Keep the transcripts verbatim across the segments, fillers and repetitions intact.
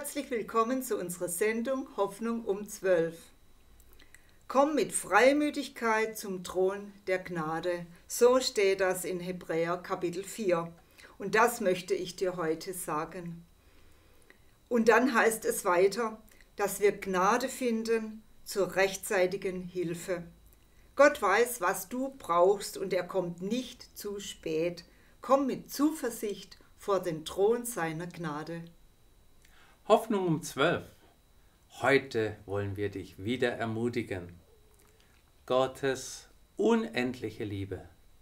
Herzlich willkommen zu unserer Sendung Hoffnung um zwölf. Komm mit Freimütigkeit zum Thron der Gnade. So steht das in Hebräer Kapitel vier. Und das möchte ich dir heute sagen. Und dann heißt es weiter, dass wir Gnade finden zur rechtzeitigen Hilfe. Gott weiß, was du brauchst und er kommt nicht zu spät. Komm mit Zuversicht vor den Thron seiner Gnade. Hoffnung um zwölf. Heute wollen wir dich wieder ermutigen. Gottes unendliche Liebe.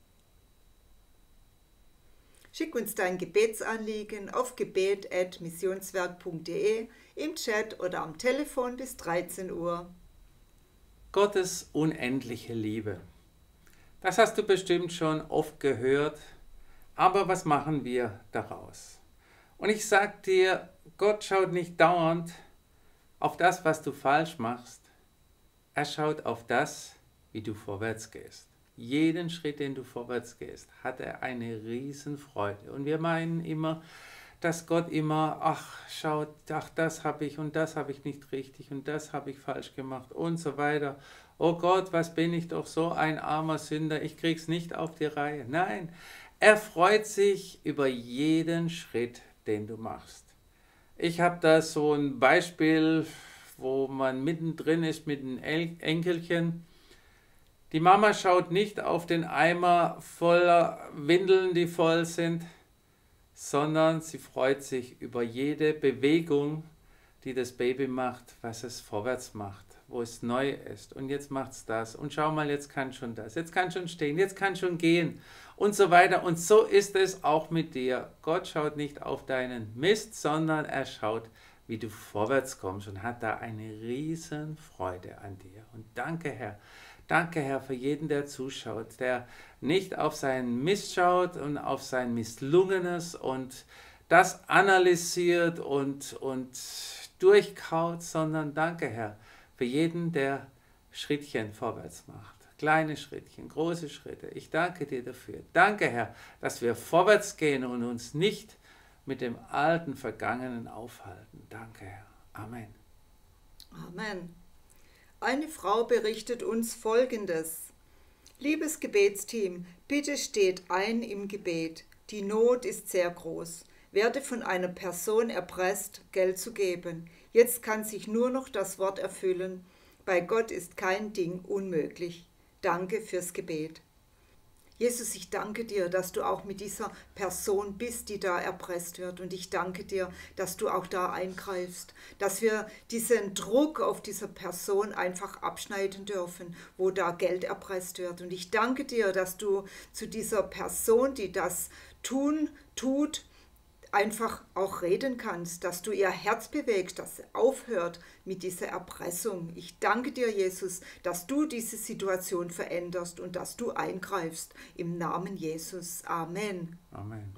Schick uns dein Gebetsanliegen auf gebet at missionswerk punkt de, im Chat oder am Telefon bis dreizehn Uhr. Gottes unendliche Liebe. Das hast du bestimmt schon oft gehört, aber was machen wir daraus? Und ich sag dir, Gott schaut nicht dauernd auf das, was du falsch machst. Er schaut auf das, wie du vorwärts gehst. Jeden Schritt, den du vorwärts gehst, hat er eine Riesenfreude. Und wir meinen immer, dass Gott immer, ach, schaut, ach, das habe ich und das habe ich nicht richtig und das habe ich falsch gemacht und so weiter. Oh Gott, was bin ich doch so ein armer Sünder, ich krieg's nicht auf die Reihe. Nein, er freut sich über jeden Schritt, den du machst. Ich habe da so ein Beispiel, wo man mittendrin ist mit einem Enkelchen. Die Mama schaut nicht auf den Eimer voller Windeln, die voll sind, sondern sie freut sich über jede Bewegung, die das Baby macht, was es vorwärts macht, wo es neu ist. Und jetzt macht es das. Und schau mal, jetzt kann schon das. Jetzt kann schon stehen, jetzt kann schon gehen und so weiter. Und so ist es auch mit dir. Gott schaut nicht auf deinen Mist, sondern er schaut, wie du vorwärts kommst und hat da eine riesen Freude an dir. Und danke, Herr. Danke, Herr, für jeden, der zuschaut, der nicht auf seinen Mist schaut und auf sein Misslungenes und das analysiert und, und durchkaut, sondern danke, Herr, für jeden, der Schrittchen vorwärts macht. Kleine Schrittchen, große Schritte. Ich danke dir dafür. Danke, Herr, dass wir vorwärts gehen und uns nicht mit dem alten Vergangenen aufhalten. Danke, Herr. Amen. Amen. Eine Frau berichtet uns Folgendes. Liebes Gebetsteam, bitte steht ein im Gebet. Die Not ist sehr groß. Werde von einer Person erpresst, Geld zu geben. Jetzt kann sich nur noch das Wort erfüllen. Bei Gott ist kein Ding unmöglich. Danke fürs Gebet. Jesus, ich danke dir, dass du auch mit dieser Person bist, die da erpresst wird. Und ich danke dir, dass du auch da eingreifst, dass wir diesen Druck auf dieser Person einfach abschneiden dürfen, wo da Geld erpresst wird. Und ich danke dir, dass du zu dieser Person, die das tun, tut, einfach auch reden kannst, dass du ihr Herz bewegst, dass sie aufhört mit dieser Erpressung. Ich danke dir, Jesus, dass du diese Situation veränderst und dass du eingreifst. Im Namen Jesus. Amen. Amen.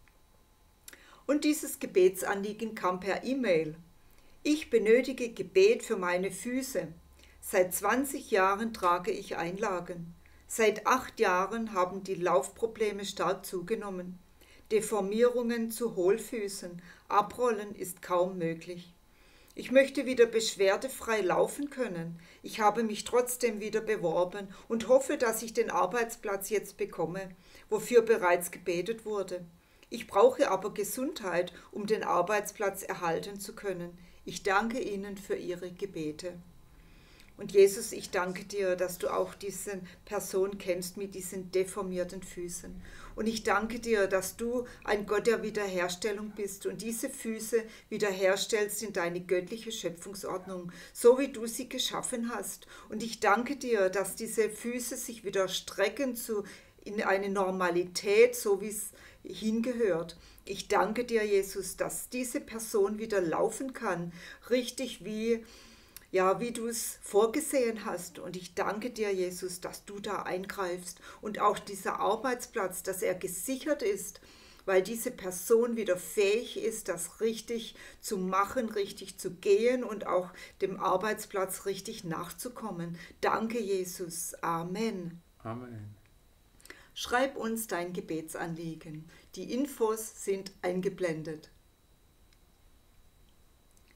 Und dieses Gebetsanliegen kam per E-Mail. Ich benötige Gebet für meine Füße. Seit zwanzig Jahren trage ich Einlagen. Seit acht Jahren haben die Laufprobleme stark zugenommen. Deformierungen zu Hohlfüßen, Abrollen ist kaum möglich. Ich möchte wieder beschwerdefrei laufen können. Ich habe mich trotzdem wieder beworben und hoffe, dass ich den Arbeitsplatz jetzt bekomme, wofür bereits gebetet wurde. Ich brauche aber Gesundheit, um den Arbeitsplatz erhalten zu können. Ich danke Ihnen für Ihre Gebete. Und Jesus, ich danke dir, dass du auch diese Person kennst mit diesen deformierten Füßen. Und ich danke dir, dass du ein Gott der Wiederherstellung bist und diese Füße wiederherstellst in deine göttliche Schöpfungsordnung, so wie du sie geschaffen hast. Und ich danke dir, dass diese Füße sich wieder strecken zu, in eine Normalität, so wie es hingehört. Ich danke dir, Jesus, dass diese Person wieder laufen kann, richtig wie Ja, wie du es vorgesehen hast. Und ich danke dir, Jesus, dass du da eingreifst. Und auch dieser Arbeitsplatz, dass er gesichert ist, weil diese Person wieder fähig ist, das richtig zu machen, richtig zu gehen und auch dem Arbeitsplatz richtig nachzukommen. Danke, Jesus. Amen. Amen. Schreib uns dein Gebetsanliegen. Die Infos sind eingeblendet.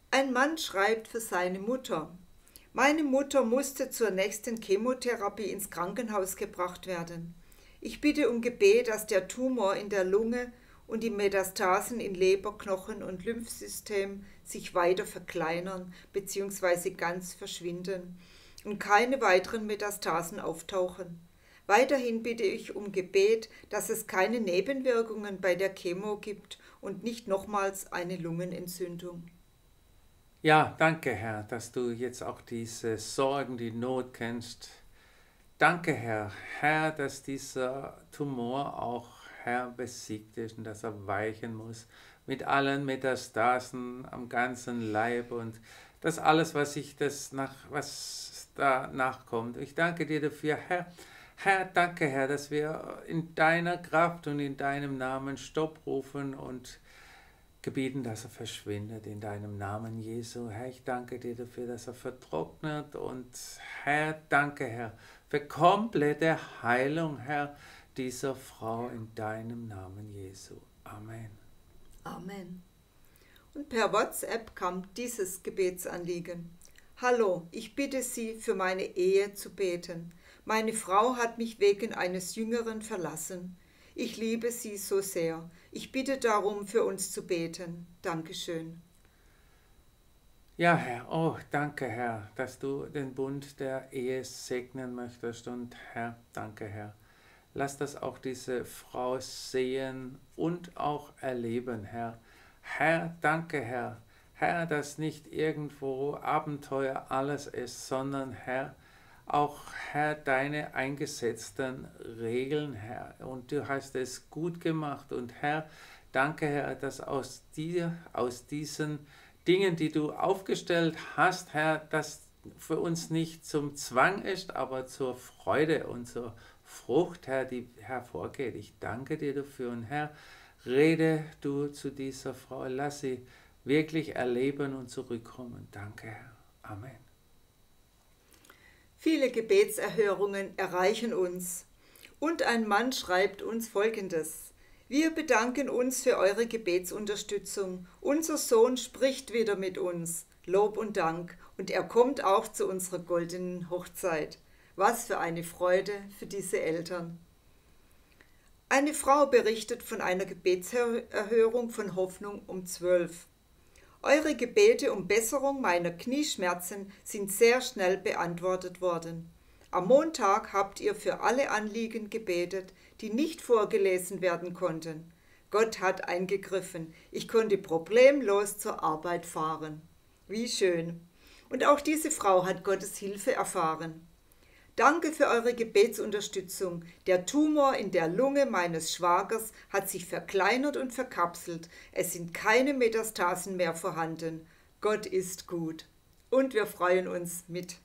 Ein Mann schreibt für seine Mutter: Meine Mutter musste zur nächsten Chemotherapie ins Krankenhaus gebracht werden. Ich bitte um Gebet, dass der Tumor in der Lunge und die Metastasen in Leber, Knochen und Lymphsystem sich weiter verkleinern bzw. ganz verschwinden und keine weiteren Metastasen auftauchen. Weiterhin bitte ich um Gebet, dass es keine Nebenwirkungen bei der Chemo gibt und nicht nochmals eine Lungenentzündung. Ja, danke Herr, dass du jetzt auch diese Sorgen, die Not kennst. Danke Herr, Herr, dass dieser Tumor auch, Herr, besiegt ist und dass er weichen muss mit allen Metastasen am ganzen Leib und das alles, was ich das nach, was da nachkommt. Ich danke dir dafür, Herr. Herr, danke Herr, dass wir in deiner Kraft und in deinem Namen Stopp rufen und gebieten, dass er verschwindet in deinem Namen, Jesu. Herr, ich danke dir dafür, dass er vertrocknet und Herr, danke Herr, für komplette Heilung, Herr, dieser Frau in deinem Namen, Jesu. Amen. Amen. Und per WhatsApp kam dieses Gebetsanliegen. Hallo, ich bitte Sie, für meine Ehe zu beten. Meine Frau hat mich wegen eines Jüngeren verlassen. Ich liebe sie so sehr. Ich bitte darum, für uns zu beten. Dankeschön. Ja, Herr, oh, danke, Herr, dass du den Bund der Ehe segnen möchtest. Und Herr, danke, Herr. Lass das auch diese Frau sehen und auch erleben, Herr. Herr, danke, Herr. Herr, dass nicht irgendwo Abenteuer alles ist, sondern, Herr, auch, Herr, deine eingesetzten Regeln, Herr. Und du hast es gut gemacht. Und Herr, danke, Herr, dass aus dir, aus diesen Dingen, die du aufgestellt hast, Herr, dass für uns nicht zum Zwang ist, aber zur Freude und zur Frucht, Herr, die hervorgeht. Ich danke dir dafür. Und Herr, rede du zu dieser Frau. Lass sie wirklich erleben und zurückkommen. Danke, Herr. Amen. Viele Gebetserhörungen erreichen uns. Und ein Mann schreibt uns Folgendes: Wir bedanken uns für eure Gebetsunterstützung. Unser Sohn spricht wieder mit uns. Lob und Dank. Und er kommt auch zu unserer goldenen Hochzeit. Was für eine Freude für diese Eltern. Eine Frau berichtet von einer Gebetserhörung von Hoffnung um zwölf. Eure Gebete um Besserung meiner Knieschmerzen sind sehr schnell beantwortet worden. Am Montag habt ihr für alle Anliegen gebetet, die nicht vorgelesen werden konnten. Gott hat eingegriffen. Ich konnte problemlos zur Arbeit fahren. Wie schön. Und auch diese Frau hat Gottes Hilfe erfahren. Danke für eure Gebetsunterstützung. Der Tumor in der Lunge meines Schwagers hat sich verkleinert und verkapselt. Es sind keine Metastasen mehr vorhanden. Gott ist gut. Und wir freuen uns mit.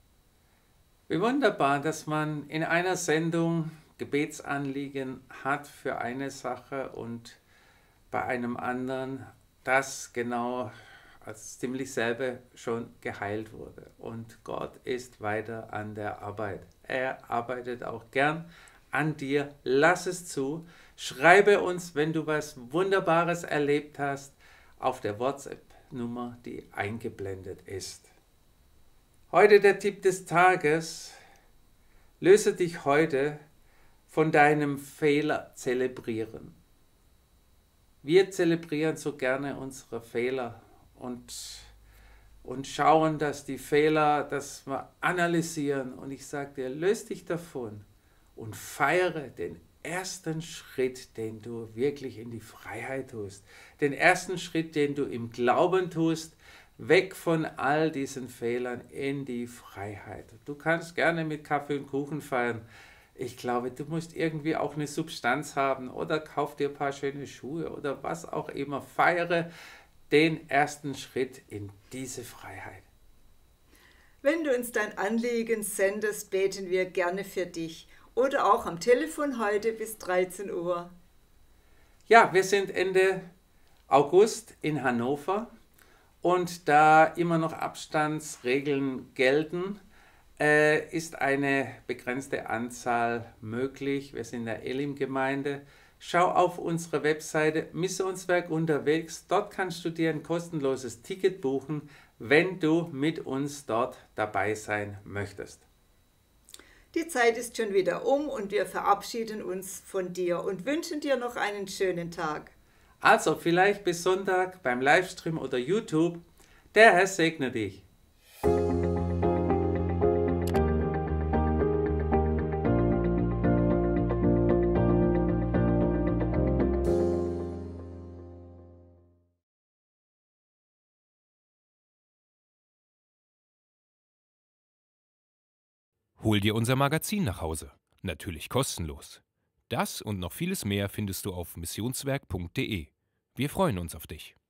Wie wunderbar, dass man in einer Sendung Gebetsanliegen hat für eine Sache und bei einem anderen das genau als ziemlich selber schon geheilt wurde. Und Gott ist weiter an der Arbeit. Er arbeitet auch gern an dir. Lass es zu. Schreibe uns, wenn du was Wunderbares erlebt hast, auf der WhatsApp-Nummer, die eingeblendet ist. Heute der Tipp des Tages. Löse dich heute von deinem Fehler zelebrieren. Wir zelebrieren so gerne unsere Fehler und, und schauen, dass die Fehler, dass wir analysieren. Und ich sage dir, löse dich davon und feiere den ersten Schritt, den du wirklich in die Freiheit tust. Den ersten Schritt, den du im Glauben tust, weg von all diesen Fehlern in die Freiheit. Du kannst gerne mit Kaffee und Kuchen feiern. Ich glaube, du musst irgendwie auch eine Substanz haben oder kauf dir ein paar schöne Schuhe oder was auch immer. Feiere den ersten Schritt in diese Freiheit. Wenn du uns dein Anliegen sendest, beten wir gerne für dich. Oder auch am Telefon heute bis dreizehn Uhr. Ja, wir sind Ende August in Hannover. Und da immer noch Abstandsregeln gelten, äh, ist eine begrenzte Anzahl möglich. Wir sind in der Elim-Gemeinde. schau auf unsere Webseite Missionswerk unterwegs. Dort kannst du dir ein kostenloses Ticket buchen, wenn du mit uns dort dabei sein möchtest. Die Zeit ist schon wieder um und wir verabschieden uns von dir und wünschen dir noch einen schönen Tag. Also vielleicht bis Sonntag beim Livestream oder YouTube. Der Herr segne dich. Hol dir unser Magazin nach Hause. Natürlich kostenlos. Das und noch vieles mehr findest du auf missionswerk punkt de. Wir freuen uns auf dich.